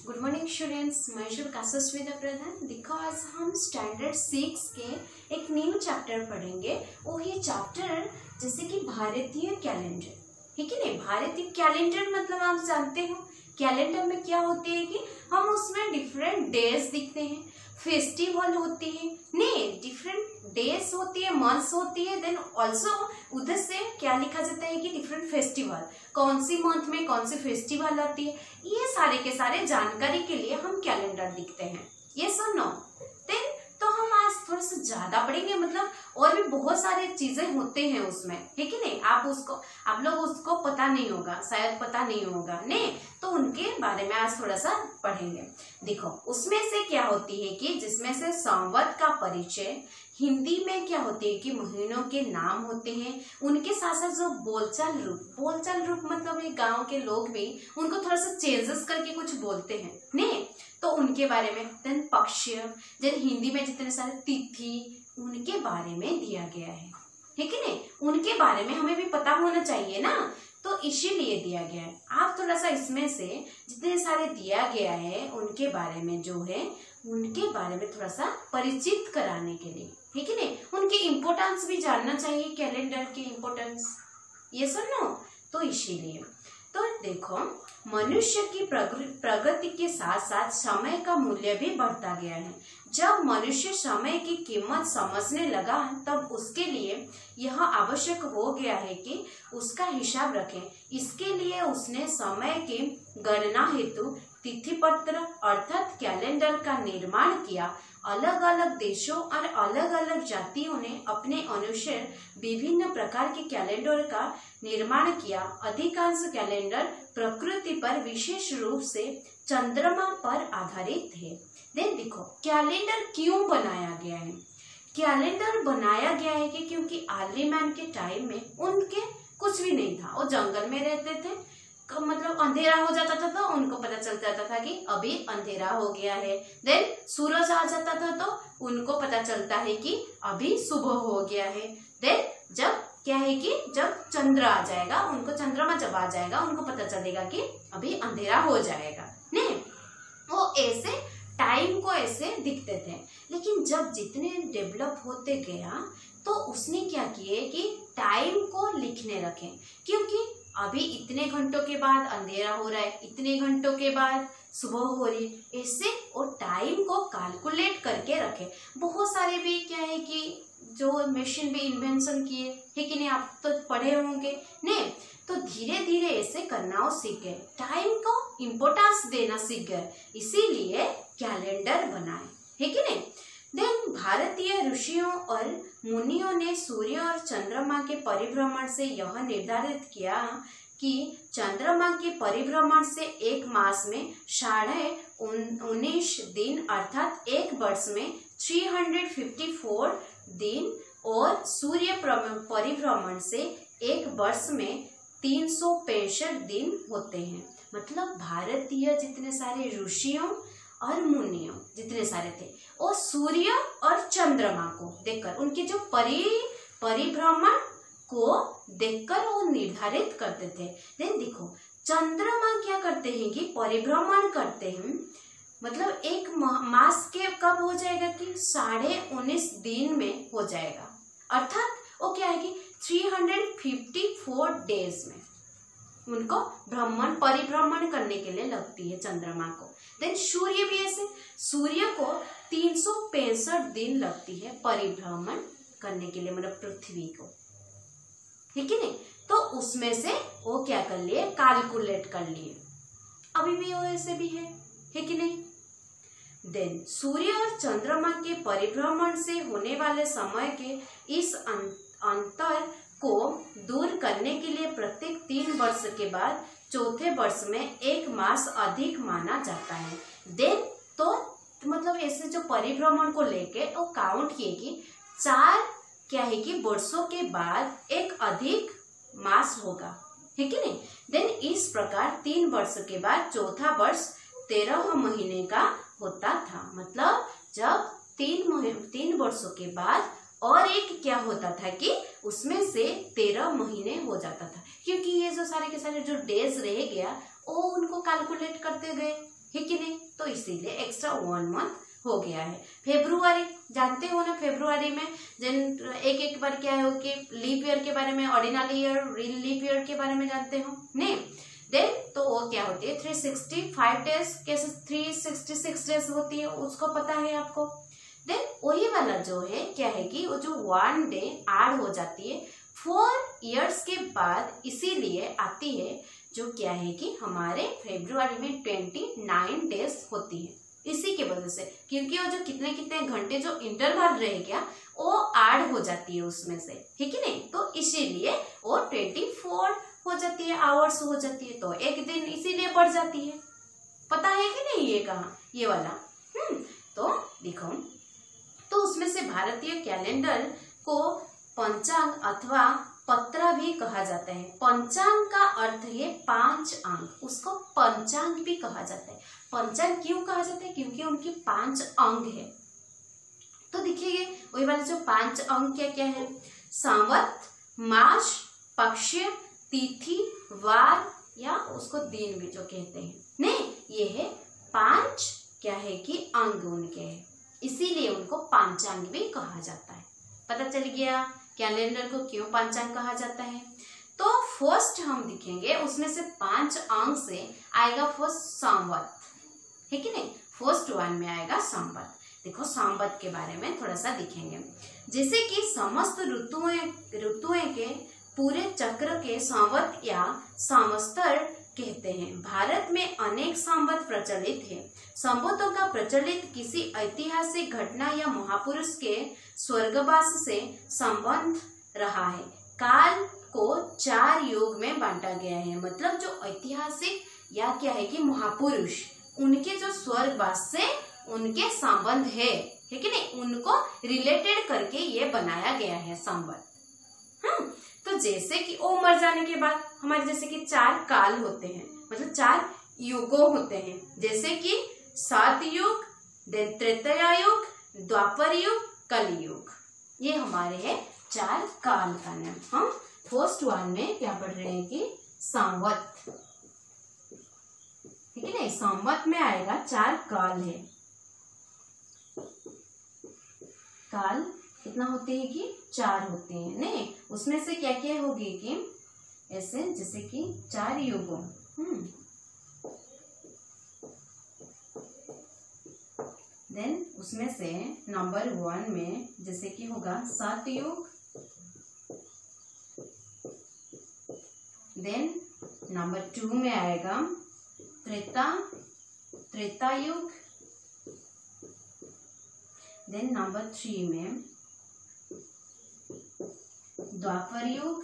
Good morning students, मैं शुभकाशस्विता प्रधान। देखो आज हम स्टैंडर्ड 6 के एक न्यू चैप्टर पढ़ेंगे। वो ये चैप्टर जैसे कि भारतीय कैलेंडर, ठीक है ना। भारतीय कैलेंडर मतलब आप जानते हो कैलेंडर में क्या होती है कि हम उसमें डिफरेंट डेज दिखते हैं, फेस्टिवल होती है, नहीं डिफरेंट डेज होती है, मंथ्स होती है, देन ऑल्सो उधर से क्या लिखा जाता है कि डिफरेंट फेस्टिवल, कौन सी मंथ में कौन सी फेस्टिवल आती है, ये सारे के सारे जानकारी के लिए हम कैलेंडर दिखते हैं। ये सुनो देन तो हम आज थोड़ा सा ज्यादा पढ़ेंगे, मतलब और भी बहुत सारे चीजें होते हैं उसमें, ठीक है नहीं। आप लोग उसको पता नहीं होगा, शायद पता नहीं होगा नहीं, तो उनके बारे में आज थोड़ा सा पढ़ेंगे। देखो उसमें से क्या होती है कि जिसमें से संवत का परिचय, हिंदी में क्या होती है कि महीनों के नाम होते हैं, उनके साथ साथ जो बोलचाल रूप मतलब एक गांव के लोग भी उनको थोड़ा सा चेंजेस करके कुछ बोलते हैं नहीं, तो उनके बारे में। देन पक्ष, जैसे हिंदी में जितने सारे तिथि, उनके बारे में दिया गया है, ठीक है ना। उनके बारे में हमें भी पता होना चाहिए ना, तो इसीलिए दिया गया है। आप थोड़ा सा इसमें से जितने सारे दिया गया है उनके बारे में जो है उनके बारे में थोड़ा सा परिचित कराने के लिए, ठीक है ना। उनके इम्पोर्टेंस भी जानना चाहिए, कैलेंडर के इम्पोर्टेंस, ये सुनो। तो इसीलिए तो देखो मनुष्य की प्रगति के साथ साथ समय का मूल्य भी बढ़ता गया है। जब मनुष्य समय की कीमत समझने लगा तब उसके लिए यह आवश्यक हो गया है कि उसका हिसाब रखें। इसके लिए उसने समय की गणना हेतु तिथि पत्र अर्थात कैलेंडर का निर्माण किया। अलग अलग देशों और अलग अलग जातियों ने अपने अनुसार विभिन्न प्रकार के कैलेंडर का निर्माण किया। अधिकांश कैलेंडर प्रकृति पर विशेष रूप से चंद्रमा पर आधारित थे। देन देखो कैलेंडर क्यों बनाया गया है। कैलेंडर बनाया गया है कि क्योंकि अर्ली मैन के टाइम में उनके कुछ भी नहीं था, वो जंगल में रहते थे, मतलब अंधेरा हो जाता था तो उनको पता चल जाता था कि अभी अंधेरा हो गया है। देन सूरज आ जाता था तो उनको पता चलता है कि अभी सुबह हो गया है। देन जब क्या है कि जब चंद्र आ जाएगा, उनको चंद्रमा जब आ जाएगा उनको पता चलेगा कि अभी अंधेरा हो जाएगा नहीं, वो ऐसे टाइम को ऐसे दिखते थे। लेकिन जब जितने डेवलप होते गया तो उसने क्या किए कि टाइम को लिखने रखे, क्योंकि अभी इतने घंटों के बाद अंधेरा हो रहा है, इतने घंटों के बाद सुबह हो रही है, इससे वो टाइम को कैलकुलेट करके रखे। बहुत सारे भी क्या है कि जो मशीन भी इन्वेंशन किए, ठीक है नहीं, आप तो पढ़े होंगे नहीं, तो धीरे धीरे ऐसे करना वो सीख गए, टाइम को इम्पोर्टेंस देना सीख गए, इसीलिए कैलेंडर बनाए, ठीक है नहीं। देन भारतीय ऋषियों और मुनियों ने सूर्य और चंद्रमा के परिभ्रमण से यह निर्धारित किया कि चंद्रमा के परिभ्रमण से एक मास में 19.5 दिन अर्थात एक वर्ष में 354 दिन और सूर्य परिभ्रमण से एक वर्ष में 365 दिन होते हैं। मतलब भारतीय जितने सारे ऋषियों और मुनियों जितने सारे थे वो सूर्य और चंद्रमा को देखकर उनके जो परिभ्रमण को देखकर वो निर्धारित करते थे। देन देखो चंद्रमा क्या करते हैं कि परिभ्रमण करते हैं, मतलब एक मास के कब हो जाएगा कि 19.5 दिन में हो जाएगा, अर्थात वो क्या है कि 354 डेज में उनको परिभ्रमण करने के लिए लगती है चंद्रमा को। देन सूर्य भी ऐसे, सूर्य को 365 दिन लगती है परिभ्रमण करने के लिए, मतलब पृथ्वी को, ठीक है नहीं। तो उसमें से वो क्या कर लिए, कैलकुलेट कर लिए, अभी भी वो ऐसे भी है, ठीक है नहीं। देन सूर्य और चंद्रमा के परिभ्रमण से होने वाले समय के इस अंतर को दूर करने के लिए प्रत्येक 3 वर्ष के बाद चौथे वर्ष में एक मास अधिक माना जाता है। देन तो मतलब ऐसे जो परिभ्रमण को लेके वो काउंट किए कि 4 क्या है कि वर्षों के बाद एक अधिक मास होगा, ठीक है नहीं। देन इस प्रकार 3 वर्ष के बाद चौथा वर्ष 13 महीने का होता था। मतलब जब 3 वर्षों के बाद और एक क्या होता था कि उसमें से 13 महीने हो जाता था, क्योंकि ये जो सारे के सारे जो डेज रह गया वो उनको कैलकुलेट करते गए, है कि नहीं। तो इसीलिए एक्स्ट्रा 1 मंथ हो गया है। फेब्रुआरी जानते हो ना, फेब्रुआरी में जिन एक बार क्या है कि लीप ईयर के बारे में, ऑर्डिनरी ईयर, लीप ईयर के बारे में जानते हो नहीं। देन तो वो क्या होती है 365 डेज, कैसे 366 डेज होती है उसको पता है आपको। देन वही वाला जो है क्या है कि वो जो 1 डे ऐड हो जाती है 4 इयर्स के बाद, इसीलिए आती है जो क्या है कि हमारे फेब्रुआरी में 29 डेज होती है। इसी के वजह से, क्योंकि वो जो कितने कितने घंटे जो इंटरवल रह गया वो ऐड हो जाती है उसमें से, है कि नहीं। तो इसीलिए वो 24 हो जाती है, आवर्स हो जाती है, तो एक दिन इसीलिए बढ़ जाती है। पता है कि नहीं ये कहाँ, ये वाला। तो देखो, तो उसमें से भारतीय कैलेंडर को पंचांग अथवा पत्रा भी कहा जाता है। पंचांग का अर्थ है 5 अंक, उसको पंचांग भी कहा जाता है। पंचांग क्यों कहा जाता है, क्योंकि उनके 5 अंग है। तो देखिए वही वाले जो 5 अंक क्या क्या है, संवत, मास, पक्ष, तिथि, वार या उसको दिन भी जो कहते हैं, नहीं ये है 5 क्या है कि अंग उनके है, इसीलिए उनको पंचांग भी कहा जाता है। पता चल गया कैलेंडर को क्यों पंचांग कहा जाता है। तो फर्स्ट हम दिखेंगे उसमें से 5 अंक से आएगा फर्स्ट संवत, है कि नहीं। फर्स्ट 1 में आएगा संवत। देखो संवत के बारे में थोड़ा सा दिखेंगे, जैसे कि समस्त ऋतुएं के पूरे चक्र के संवत या संवत्सर कहते हैं। भारत में अनेक संवत प्रचलित है। संवतों का प्रचलित किसी ऐतिहासिक घटना या महापुरुष के स्वर्गवास से संबंध रहा है। काल को 4 युग में बांटा गया है, मतलब जो ऐतिहासिक या क्या है कि महापुरुष, उनके जो स्वर्गवास से उनके संबंध है कि नहीं, उनको रिलेटेड करके ये बनाया गया है संवत। तो जैसे कि वो मर जाने के बाद हमारे जैसे कि 4 काल होते हैं, मतलब 4 युगों होते हैं, जैसे कि सतयुग, देन त्रेता युग, द्वापर युग, कलयुग, ये हमारे है 4 काल का नाम। हम फर्स्ट 1 में क्या पढ़ रहे हैं कि संवत, ठीक है ना। संवत में आएगा 4 काल है। काल कितना होते हैं कि 4 होते हैं, नहीं उसमें से क्या क्या होगी कि ऐसे जैसे कि 4 युगों, देन उसमें से नंबर 1 में जैसे कि होगा सतयुग, देन नंबर 2 में आएगा त्रेता युग, देन नंबर 3 में द्वापर युग,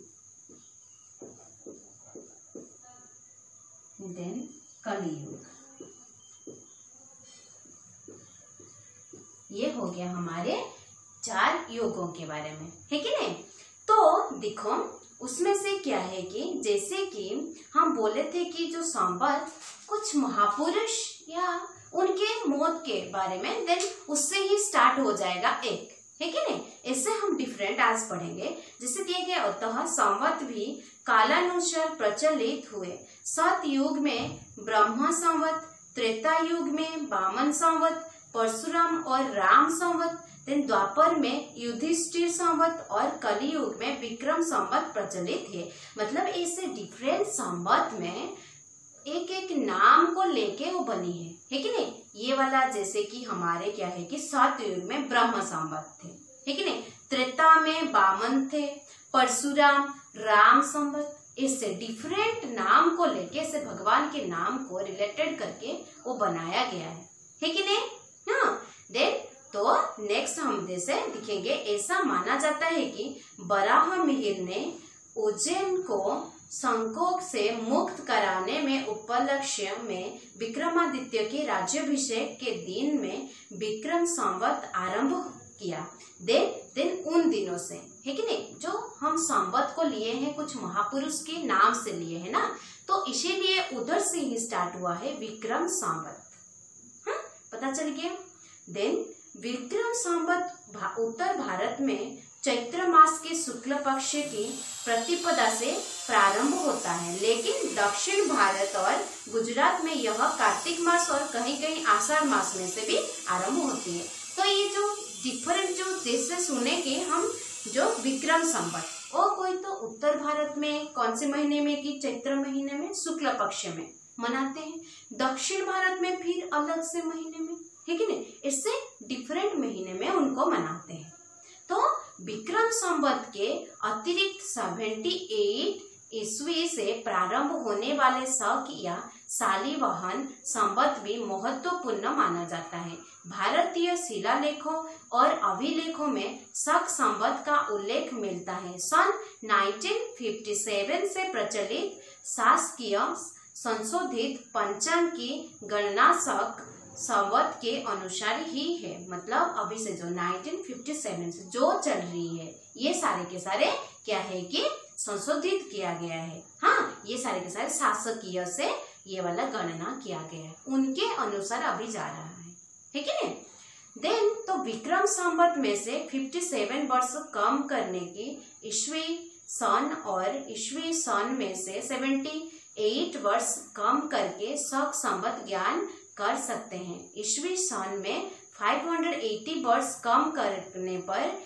देन कलयुग। ये हो गया हमारे 4 युगों के बारे में, है कि नहीं। तो देखो उसमें से क्या है कि जैसे कि हम बोले थे कि जो संवत कुछ महापुरुष या उनके मौत के बारे में, देन उससे ही स्टार्ट हो जाएगा एक, है कि नहीं। इससे हम डिफरेंट आज पढ़ेंगे। जैसे दिए गए अतः संवत भी कालानुसार प्रचलित हुए। सतयुग में ब्रह्मा संवत, त्रेता युग में वामन संवत, परशुराम और राम संवत, देन द्वापर में युधिष्ठिर संवत और कलयुग में विक्रम संवत प्रचलित है। मतलब ऐसे डिफरेंट संवत में एक एक नाम को लेके वो बनी है कि नहीं। ये वाला जैसे कि हमारे क्या है कि सतयुग में ब्रह्म संवत थे, है कि नहीं। त्रेता में वामन थे, परशुराम, राम संवत, इससे डिफरेंट नाम को लेके से भगवान के नाम को रिलेटेड करके वो बनाया गया है कि नहीं। हाँ, देन तो नेक्स्ट हम जैसे दिखेंगे, ऐसा माना जाता है कि बराह मिहिर ने उज्जैन को संकोक से मुक्त कराने में उपलक्ष्य में विक्रमादित्य के राज्याभिषेक के दिन में विक्रम संवत आरंभ किया। देन उन दिनों से, है कि नहीं, जो हम संवत को लिए हैं कुछ महापुरुष के नाम से लिए हैं ना, तो इसीलिए उधर से ही स्टार्ट हुआ है विक्रम संवत। पता चल गया। देन विक्रम संवत उत्तर भारत में चैत्र मास के शुक्ल पक्ष की प्रतिपदा से प्रारंभ होता है, लेकिन दक्षिण भारत और गुजरात में यह कार्तिक मास और कहीं कहीं आषाढ़ मास में से भी आरंभ होती है। तो ये जो डिफरेंट जो देश से सुनेंगे हम, जो विक्रम संवत, और कोई तो उत्तर भारत में कौन से महीने में कि चैत्र महीने में शुक्ल पक्ष में मनाते हैं, दक्षिण भारत में फिर अलग से महीने में, है कि नहीं, इससे डिफरेंट महीने में उनको मनाते हैं। तो विक्रम संवत के अतिरिक्त 78 ईस्वी से प्रारंभ होने वाले शक या शालिवाहन संवत भी महत्वपूर्ण माना जाता है। भारतीय शिलालेखों और अभिलेखों में शक संवत का उल्लेख मिलता है। सन 1957 से प्रचलित शासकीय संशोधित पंचांग की गणना शक संवत के अनुसार ही है। मतलब अभी से जो 1957 से जो चल रही है, ये सारे के सारे क्या है कि संशोधित किया गया है। हाँ, ये सारे के सारे शासकीय से ये वाला गणना किया गया है, उनके अनुसार अभी जा रहा है कि नहीं। देन तो विक्रम संवत में से 57 वर्ष कम करने की ईस्वी सन और ईस्वी सन में से 78 वर्ष कम करके शक संवत ज्ञान कर सकते हैं। ईस्वी सन में 580 वर्ष कम करने पर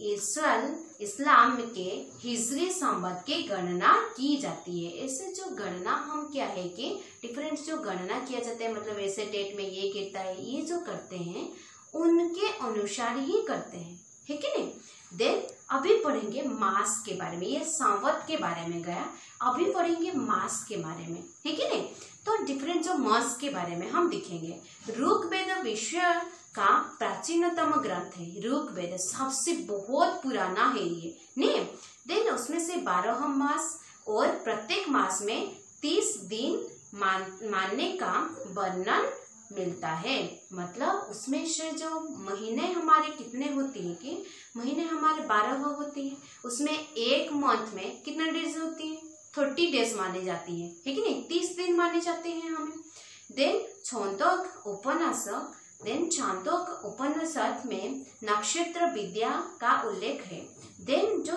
इस्लाम के हिजरी संवत की गणना की जाती है। ऐसे जो गणना हम क्या है कि डिफरेंट जो गणना किया जाता है, मतलब ऐसे डेट में ये गिरता है, ये जो करते हैं उनके अनुसार ही करते हैं, है कि नहीं। देन अभी पढ़ेंगे मास के बारे में, ये संवत के बारे में गया, अभी पढ़ेंगे मास के बारे में, है कि नहीं। तो डिफरेंट जो मास के बारे में हम देखेंगे। ऋग्वेद विश्व का प्राचीनतम ग्रंथ है। ऋग्वेद सबसे बहुत पुराना है ये, नहीं। देन उसमें से 12 मास और प्रत्येक मास में 30 दिन मानने का वर्णन मिलता है। मतलब उसमें से जो महीने हमारे कितने होती है कि महीने हमारे 12 होती है, उसमें एक मंथ में कितना डेज होती है, 30 डेज मानी जाती है कि नहीं, 30 दिन माने जाते हैं हमें। देन छांदोग्य उपनिषद, देन छांदोग्य उपनिषद में नक्षत्र विद्या का उल्लेख है। देन जो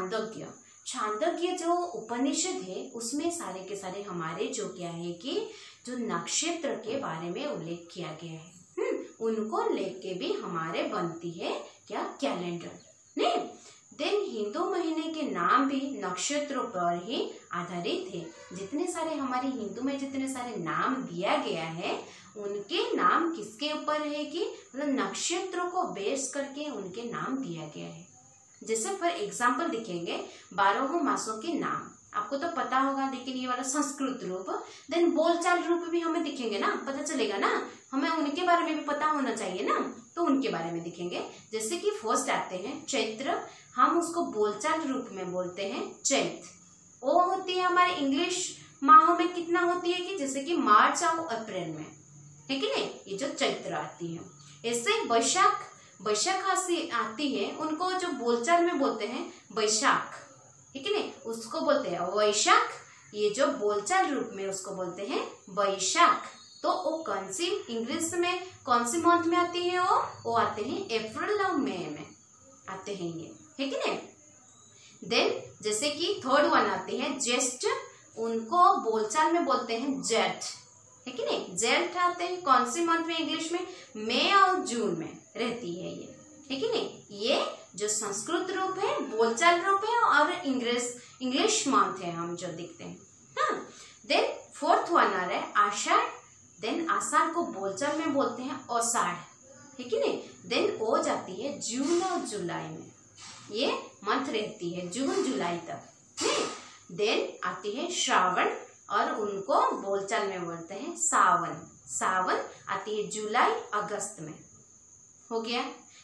छांदोग्य जो उपनिषद है उसमें सारे के सारे हमारे जो क्या है कि जो नक्षत्र के बारे में उल्लेख किया गया है, उनको लेके भी हमारे बनती है क्या कैलेंडर, नहीं। देन हिंदू महीने के नाम भी नक्षत्रों पर ही आधारित है। जितने सारे हमारे हिंदू में जितने सारे नाम दिया गया है उनके नाम किसके ऊपर है कि मतलब नक्षत्रों को बेस करके उनके नाम दिया गया है। जैसे फॉर एग्जाम्पल दिखेंगे 12 मासों के नाम, आपको तो पता होगा, लेकिन ये वाला संस्कृत रूप, देन बोलचाल रूप भी हमें दिखेंगे ना, पता चलेगा ना, हमें उनके बारे में भी पता होना चाहिए ना, तो उनके बारे में दिखेंगे। जैसे कि फर्स्ट आते हैं चैत्र, हम उसको बोलचाल रूप में बोलते हैं चैत। वो होती है हमारे इंग्लिश माहों में कितना होती है कि जैसे कि मार्च और अप्रैल में, है कि नहीं, ये जो चैत्र आती है। ऐसे बैशाख आती है, उनको जो बोलचाल में बोलते हैं बैशाख, ठीक है नहीं, उसको बोलते हैं वैशाख। ये जो बोलचाल रूप में उसको बोलते हैं बैशाख। तो वो कौन सी इंग्लिश में कौन सी मंथ में आती है, वो आते हैं अप्रैल और मई में आते हैं ये, है कि नहीं। देन जैसे कि थर्ड वन आती है ज्येष्ठ, उनको बोलचाल में बोलते हैं जेठ, है कि नहीं। जेठ आते हैं कौन सी मंथ में इंग्लिश में, मई और जून में रहती है ये, है कि नहीं। ये जो संस्कृत रूप है बोलचाल रूप है और इंग्लिश मंथ है हम जो देखते हैं। हाँ, देन फोर्थ वन आ रहा है आषाढ़। देन आषाढ़ को बोलचाल में बोलते हैं आषाढ़, है कि नहीं। देन ओ जाती है जून और जुलाई में, ये मंथ रहती है जून जुलाई तक। देन आती है श्रावण और उनको बोलचाल में बोलते हैं सावन। सावन आती है जुलाई अगस्त में, हो गया।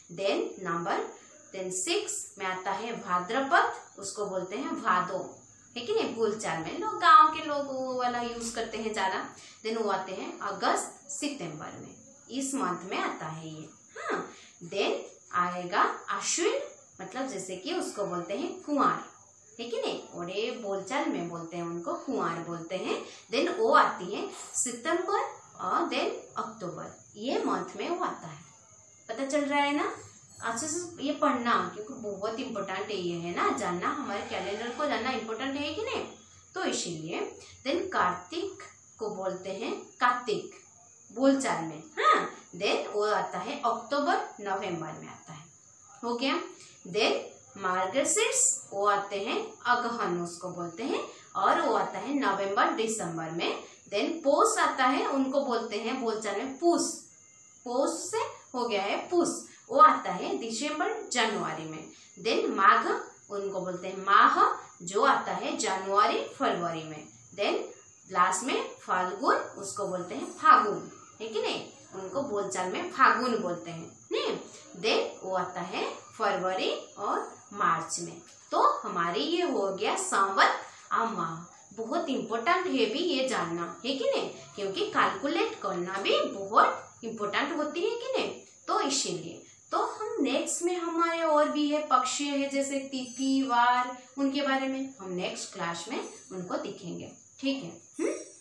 देन 6 में आता है भाद्रपद, उसको बोलते हैं भादो, है कि नहीं। बोलचाल में लोग गांव के लोग वो वाला यूज करते हैं ज्यादा। देन वो आते हैं अगस्त सितंबर में, इस मंथ में आता है ये। हाँ, देन आएगा अश्विन, मतलब जैसे कि उसको बोलते हैं कुंवार, है कि नहीं, और ये बोलचाल में बोलते हैं उनको कुंवार बोलते हैं। देन वो आती है सितंबर और देन अक्टूबर, ये मंथ में वो आता है। पता चल रहा है ना, अच्छे से ये पढ़ना क्योंकि बहुत इंपॉर्टेंट ये है ना, जानना, हमारे कैलेंडर को जानना इंपॉर्टेंट है कि नहीं, तो इसीलिए। देन कार्तिक को बोलते हैं कार्तिक बोलचाल में। हाँ, देन वो आता है अक्टूबर नवंबर में आता है, हो गया। देन मार्गशीर्ष वो आते हैं अगहन उसको बोलते हैं, और वो आता है नवंबर दिसंबर में। देन पौष आता है, उनको बोलते हैं बोलचाल में पूस, पौष से हो गया है पूस, वो आता है दिसंबर जनवरी में। देन माघ उनको बोलते हैं माह, जो आता है जनवरी फरवरी में। देन लास्ट में फाल्गुन उसको बोलते हैं फागुन, है कि नहीं, उनको बोलचाल में फागुन बोलते हैं नहीं। देन वो आता है फरवरी और मार्च में। तो हमारी ये हो गया संवत और माह। बहुत इम्पोर्टेंट है भी ये जानना, है कि नहीं, क्योंकि कैलकुलेट करना भी बहुत इम्पोर्टेंट होती है कि नहीं, तो इसीलिए। तो हम नेक्स्ट में हमारे और भी है पक्षी है जैसे तिथि वार, उनके बारे में हम नेक्स्ट क्लास में उनको दिखेंगे, ठीक है।